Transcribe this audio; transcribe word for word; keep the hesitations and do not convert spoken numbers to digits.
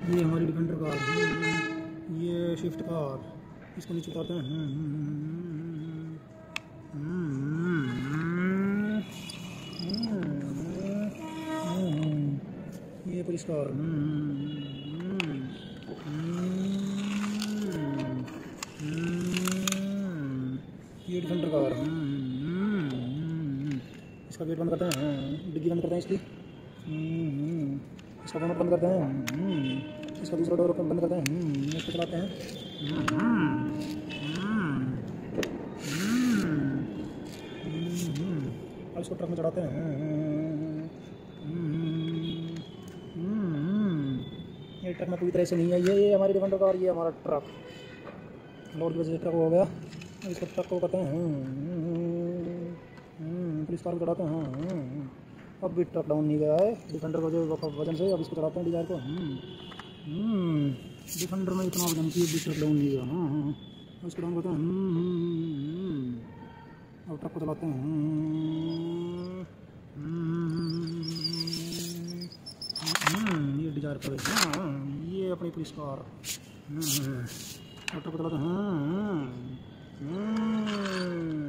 ये हमारी Defender car, ये स्विफ्ट कार, इसको नीचे उतारते हैं। ये पुलिस कार, ये डिफेंडर कार, इसका गेट बंद करते हैं, डिग्गी बंद करते हैं इसकी, इसका बोनट बंद करते हैं, इसका दूसरा डोर बंद करते हैं, इसको चलाते हैं, और इसको ट्रक में चढ़ाते हैं। ये ट्रक में पूरी तरह से नहीं है, ये ये हमारी डिफेंडर कार, ये हमारा ट्रक लोड की वजह से ट्रक हो गया। इसको ट्रक को करते हैं, पुलिस कार को चढ़ाते हैं। अब भी ट्रक डाउन नहीं गया है डिफेंडर को जो वजन से, अब इसको चढ़ाते हैं डिजायर को। डिफेंडर में इतना वजन की, अब भी ट्रक डाउन नहीं गया। हाँ, इसको डाउन करते हैं, अब ट्रक को चलाते हैं। ये डिजायर पर, हाँ ये अपनी पुलिस कार, ट्रक को चलाते हैं।